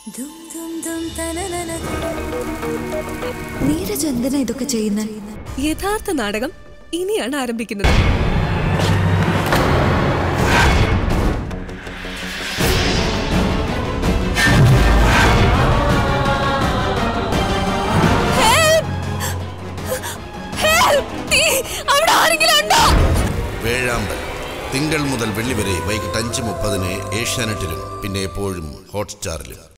നീരജ് എന്തിനാ ഇതൊക്കെ ചെയ്യുന്നത്? യഥാർത്ഥ നാടകം ഇനിയാണ് ആരംഭിക്കുന്നത്. വേഴാമ്പൽ തിങ്കൾ മുതൽ വെള്ളി വരെ വൈകിട്ട് 5:30 ഏഷ്യാനെറ്റിലും പിന്നെ എപ്പോഴും ഹോട്ട്സ്റ്റാറിലും.